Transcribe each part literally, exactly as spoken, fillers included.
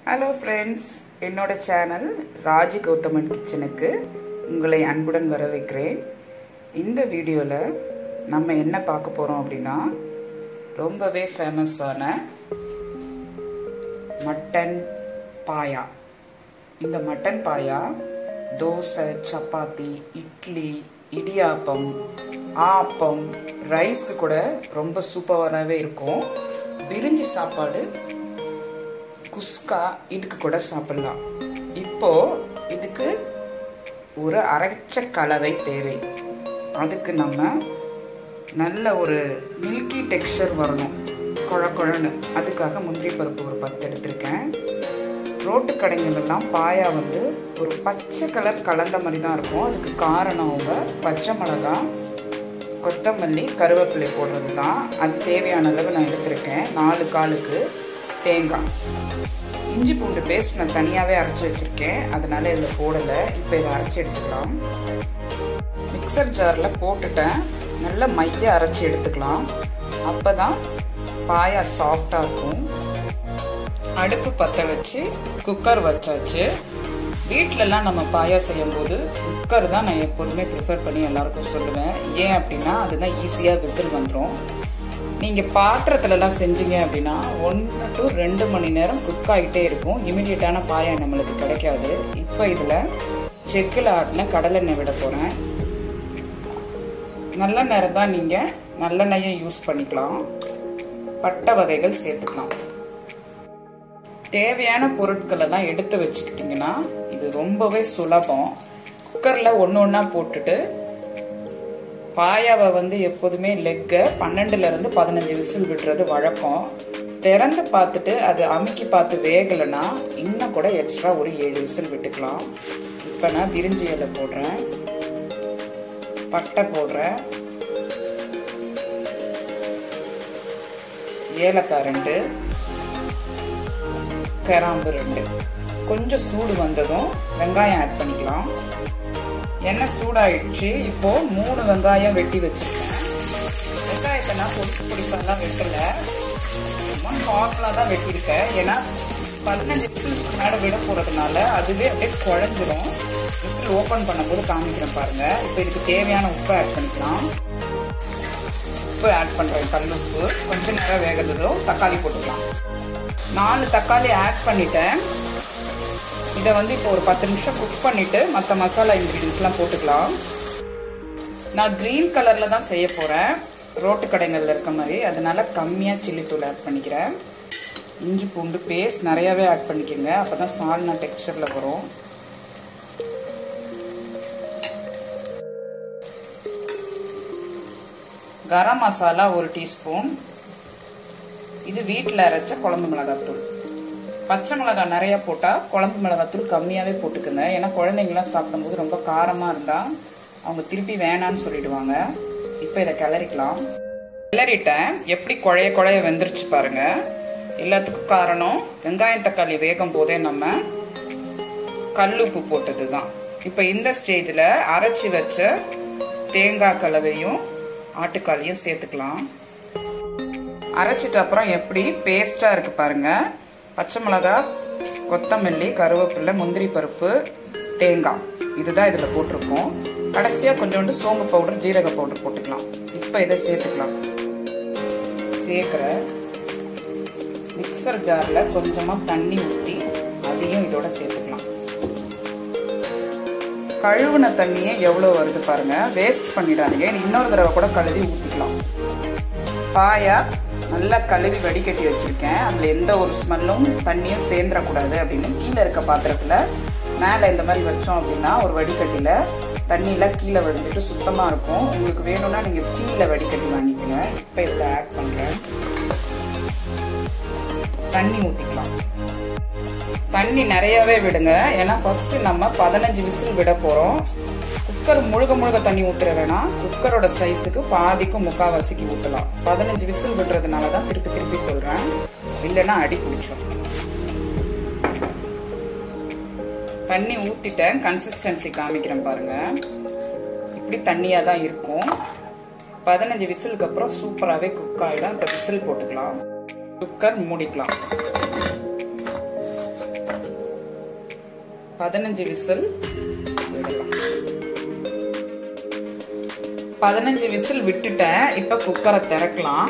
Hello friends, என்னோட channel Raji Gauthaman கிச்சனுக்கு உங்களை அன்புடன் வரவேற்கிறேன். இந்த வீடியோவில் நம்ம என்ன பார்க்க போகிறோம் அப்படின்னா, ரொம்பவே ஃபேமஸான மட்டன் பாயா. இந்த மட்டன் பாயா தோசை, சப்பாத்தி, இட்லி, இடியாப்பம், ஆப்பம், ரைஸ்க்கு கூட ரொம்ப சூப்பராகவே இருக்கும். பிரிஞ்சி சாப்பாடு, குஸ்கா இதுக்கு கூட சாப்பிடலாம். இப்போ இதுக்கு ஒரு அரைச்ச கலவை தேவை. அதுக்கு நம்ம நல்ல ஒரு மில்கி டெக்ஸ்சர் வரணும், குழ குழன்னு. அதுக்காக முந்திரி பருப்பு ஒரு பத்து எடுத்திருக்கேன். ரோட்டு கடைங்களெல்லாம் பாயா வந்து ஒரு பச்சை கலர் கலந்த மாதிரி தான் இருக்கும். அதுக்கு காரணம் அவங்க பச்சை மிளகா, கொத்தமல்லி, கருவேப்பிலை போடுறது தான். அது தேவையான அளவு நான் எடுத்திருக்கேன். நாலு காலுக்கு தேங்காய், இஞ்சி பூண்டு பேஸ்ட் நான் தனியாகவே அரைச்சி வச்சுருக்கேன், அதனால் இதில் போடலை. இப்போ இதை அரைச்சி எடுத்துக்கலாம். மிக்சர் ஜாரில் போட்டுட்டேன். நல்லா மைய அரைச்சி எடுத்துக்கலாம். அப்போ தான் பாயா சாஃப்டாக இருக்கும். அடுப்பு பற்ற வச்சு குக்கர் வச்சாச்சு. வீட்டிலலாம் நம்ம பாயா செய்யும்போது குக்கர் தான் நான் எப்போதுமே ப்ரிஃபர் பண்ணி எல்லாருக்கும் சொல்லுவேன். ஏன் அப்படின்னா அதுதான் ஈஸியாக விசில் வந்துடும். நீங்கள் பாத்திரத்துலலாம் செஞ்சீங்க அப்படின்னா ஒன்று டு ரெண்டு மணி நேரம் குக் ஆகிட்டே இருக்கும். இமீடியட்டான பாயா நம்மளுக்கு கிடைக்காது. இப்போ இதில் செக்கில் ஆட்டின கடலெண்ணெய் விட போகிறேன். நல்லெண்ணெய் தான் நீங்கள் நல்லெண்ணெயை யூஸ் பண்ணிக்கலாம். பட்டை வகைகள் சேர்த்துக்கலாம். தேவையான பொருட்களெல்லாம் எடுத்து வச்சுக்கிட்டிங்கன்னா இது ரொம்பவே சுலபம். குக்கரில் ஒன்று ஒன்றா போட்டுட்டு பாயாவை வந்து எப்போதுமே லெக்கை பன்னெண்டுலேருந்து பதினஞ்சு விசில் விடுறது வழக்கம். திறந்து பார்த்துட்டு அது அமுக்கி பார்த்து வேகலைன்னா இன்னும் கூட எக்ஸ்ட்ரா ஒரு ஏழு விசில் விட்டுக்கலாம். இப்போ நான் பிரிஞ்சி இலை போடுறேன், பட்டை போடுறேன், ஏலக்காய் ரெண்டு, கிராம்பு ரெண்டு. கொஞ்சம் சூடு வந்ததும் வெங்காயம் ஆட் பண்ணிக்கலாம். எண்ணெய் சூடாயிடுச்சு. இப்போ மூணு வெங்காயம் வெட்டி வச்சிருக்கேன். வெங்காயத்தை நான் பொடிச்சு பொடிப்பெல்லாம் வெட்டல, ரொம்ப நார்மலாக தான் வெட்டியிருக்கேன். ஏன்னா பதினஞ்சு விசிலுக்கு மேலே விட போகிறதுனால அதுவே அப்படியே குழஞ்சிடும். விசில் ஓப்பன் பண்ணும்போது காமிக்கிறேன் பாருங்க. இப்போ இதுக்கு தேவையான உப்பு ஆட் பண்ணிக்கலாம். உப்பு ஆட் பண்ணுறேன், கல் உப்பு. கொஞ்சம் நேரம் வேகிறதும் தக்காளி போட்டுக்கலாம். நாலு தக்காளி ஆட் பண்ணிட்டேன். இதை வந்து இப்போ ஒரு பத்து நிமிஷம் குக் பண்ணிவிட்டு மற்ற மசாலா இன்க்ரீடியன்ஸ்லாம் போட்டுக்கலாம். நான் க்ரீன் கலரில் தான் செய்ய போகிறேன், ரோட்டு கடைகளில் இருக்க மாதிரி. அதனால் கம்மியாக சில்லி தூள் ஆட் பண்ணிக்கிறேன். இஞ்சி பூண்டு பேஸ்ட் நிறையாவே ஆட் பண்ணிக்கோங்க, அப்போ தான் சால்னா டெக்ஸ்சரில் வரும். கரம் மசாலா ஒரு டீஸ்பூன். இது வீட்டில் அரைச்ச குழம்பு மிளகாத்தூள். பச்சை மிளகாய் நிறையா போட்டால் குழம்பு மிளகாத்தூள் கம்மியாகவே போட்டுக்குங்க. ஏன்னா குழந்தைங்களாம் சாப்பிடும்போது ரொம்ப காரமாக இருந்தால் அவங்க திருப்பி வேணான்னு சொல்லிடுவாங்க. இப்போ இதை கிளறிக்கலாம். கிளறிட்டேன். எப்படி குழைய குழைய வெந்துருச்சு பாருங்க. எல்லாத்துக்கும் காரணம் வெங்காயம் தக்காளி வேகும் போதே நம்ம கல்லுப்பு போட்டது தான். இப்போ இந்த ஸ்டேஜில் அரைச்சி வச்ச தேங்காய் கலவையும் ஆட்டுக்காலியும் சேர்த்துக்கலாம். அரைச்சிட்டு அப்புறம் எப்படி பேஸ்ட்டாக இருக்குது பாருங்கள். பச்சை மிளகா, கொத்தமல்லி, கருவேப்பிலை, முந்திரி பருப்பு, தேங்காய் இதுதான் இதில் போட்டிருக்கோம். கடைசியாக கொஞ்சோண்டு சோம்பு பவுடர், ஜீரக பவுடர் போட்டுக்கலாம். இப்போ இதை சேர்த்துக்கலாம். சேர்க்குற மிக்சர் ஜாரில் கொஞ்சமாக தண்ணி ஊற்றி அதையும் இதோட சேர்த்துக்கலாம். கழுவுன தண்ணியே எவ்வளோ வருது பாருங்கள். வேஸ்ட் பண்ணிடாதீங்க. இன்னொரு தடவை கூட கழுவி ஊற்றிக்கலாம். பாயா நல்லா கழுவி வடிகட்டி வச்சுருக்கேன். அதில் எந்த ஒரு ஸ்மெல்லும் தண்ணியும் சேர்ந்துடக்கூடாது அப்படின்னு கீழே இருக்க பாத்திரத்தில் மேலே இந்த மாதிரி வச்சோம் அப்படின்னா ஒரு வடிகட்டியில் தண்ணியில் கீழே வடிஞ்சிட்டு சுத்தமாக இருக்கும். உங்களுக்கு வேணும்னா நீங்கள் ஸ்டீலில் வடிகட்டி வாங்கிக்கோங்க. இப்போ இதில் ஆட் பண்ணுறேன். தண்ணி ஊற்றிக்கலாம். தண்ணி நிறையாவே விடுங்க. ஏன்னா ஃபஸ்ட்டு நம்ம பதினஞ்சு விசில் விட போகிறோம். குக்கர் முழுக முழுக தண்ணி ஊற்றுற வேணாம். குக்கரோட சைஸுக்கு பாதிக்கும் முக்கால்வாசிக்கு ஊற்றலாம். பதினஞ்சு விசில் விடுறதுனால தான் திருப்பி திருப்பி சொல்கிறேன், இல்லைன்னா அடி பிடிச்சோம். தண்ணி ஊற்றிட்டேன். கன்சிஸ்டன்சி காமிக்கிறேன் பாருங்கள். இப்படி தண்ணியாக தான் இருக்கும். பதினஞ்சு விசிலுக்கு அப்புறம் சூப்பராகவே குக் ஆகிடும். இப்போ விசில் போட்டுக்கலாம். குக்கர் மூடிக்கலாம். பதினஞ்சு விசில் விடலாம். பதினஞ்சு விசில் விட்டுட்டேன். இப்போ குக்கரை திறக்கலாம்.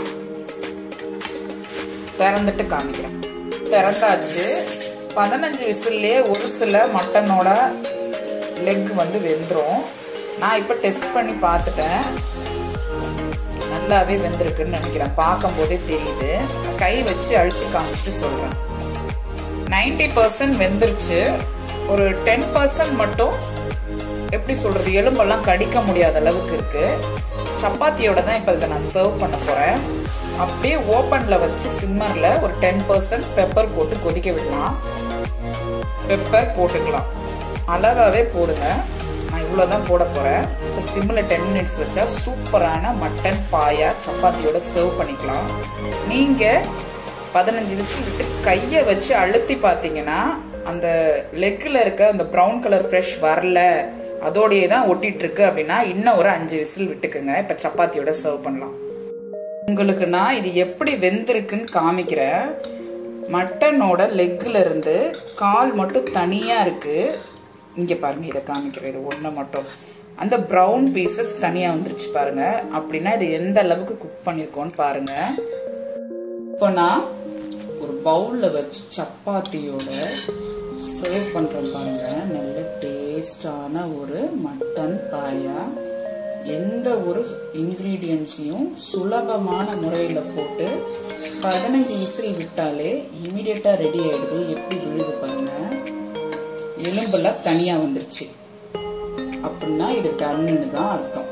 திறந்துட்டு காமிக்கிறேன். திறந்தாச்சு. பதினஞ்சு விசில்லே ஒரு சில மட்டனோட லெக் வந்து வெந்துடும். நான் இப்போ டெஸ்ட் பண்ணி பார்த்துட்டேன். நல்லாவே வெந்திருக்குன்னு நினைக்கிறேன். பார்க்கும் போதே தெரியுது. கை வச்சு அழுத்தி காமிச்சிட்டு சொல்கிறேன். நைன்டி பர்சன்ட் வெந்துருச்சு. ஒரு டென் பர்சன்ட் மட்டும் எப்படி சொல்கிறது, எலும்பெல்லாம் கடிக்க முடியாத அளவுக்கு இருக்குது. சப்பாத்தியோட தான் இப்போ இதை நான் சர்வ் பண்ண போகிறேன். அப்படியே ஓப்பனில் வச்சு சிம்மரில் ஒரு டென் பர்சன்ட் பெப்பர் போட்டு கொதிக்க விடலாம். பெப்பர் போட்டுக்கலாம். அளவாகவே போடுங்க. நான் இவ்வளோ தான் போட போகிறேன். இப்போ சிம்மில் டென் மினிட்ஸ் வச்சா சூப்பரான மட்டன் பாயா சப்பாத்தியோட சர்வ் பண்ணிக்கலாம். நீங்கள் பதினஞ்சு விசில் விட்டு கையை வச்சு அழுத்தி பார்த்தீங்கன்னா அந்த லெக்கில் இருக்க அந்த ப்ரௌன் கலர் ஃப்ரெஷ் வரல, அதோடையே தான் ஒட்டிட்டு இருக்கு அப்படின்னா இன்னும் ஒரு அஞ்சு விசில் விட்டுக்குங்க. இப்போ சப்பாத்தியோட சர்வ் பண்ணலாம். உங்களுக்கு நான் இது எப்படி வெந்திருக்குன்னு காமிக்கிறேன். மட்டனோட லெக்கில் இருந்து கால் மட்டும் தனியாக இருக்குது. இங்கே பாருங்கள், இதை காமிக்கிறேன். இது ஒன்று மட்டும் அந்த ப்ரௌன் பீசஸ் தனியாக வந்துருச்சு பாருங்கள். அப்படின்னா இது எந்த அளவுக்கு குக் பண்ணியிருக்கோன்னு பாருங்கள். இப்போ நான் ஒரு பவுலில் வச்சு சப்பாத்தியோட சர்வ் பண்ணுறேன் பாருங்கள். நல்ல டேஸ்டான ஒரு மட்டன் பாயா. எந்த ஒரு இன்க்ரீடியன்ஸையும் சுலபமான முறையில் போட்டு பதினஞ்சு விசில் விட்டாலே இமீடியட்டாக ரெடி ஆகிடுது. எப்படி விழுது பாருங்கள். எலும்பெல்லாம் தனியாக வந்துருச்சு அப்படின்னா இது டன்னுன்னு தான் அர்த்தம்.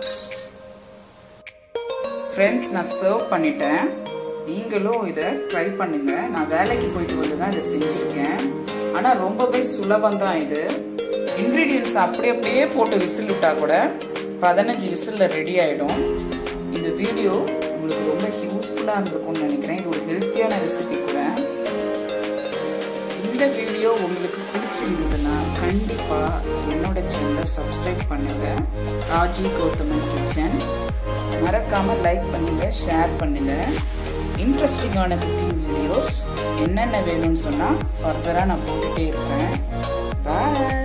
ஃப்ரெண்ட்ஸ், நான் சர்வ் பண்ணிட்டேன். நீங்களும் இதை ட்ரை பண்ணுங்க. நான் வேலைக்கு போயிட்டு வந்து தான் இதை செஞ்சுருக்கேன். ஆனால் ரொம்பவே சுலபம் தான் இது. இன்க்ரீடியன்ஸ் அப்படி அப்படியே போட்டு விசில் விட்டா கூட பதினஞ்சு விசிலில் ரெடி ஆகிடும். இந்த வீடியோ உங்களுக்கு ரொம்ப யூஸ்ஃபுல்லாக இருந்திருக்கும்னு நினைக்கிறேன். இது ஒரு ஹெல்த்தியான ரெசிபி கூட. இந்த வீடியோ உங்களுக்கு பிடிச்சிருந்ததுன்னா கண்டிப்பாக என்னோட சேனலை சப்ஸ்கிரைப் பண்ணுங்கள். ராஜி கௌதமன் கிச்சன். மறக்காமல் லைக் பண்ணுங்கள், ஷேர் பண்ணுங்கள். இன்ட்ரெஸ்டிங்கான குக்கிங் வீடியோஸ் என்னென்ன வேணும்னு சொன்னால் ஃபர்தராக நான் போட்டுகிட்டே இருப்பேன். பாய்.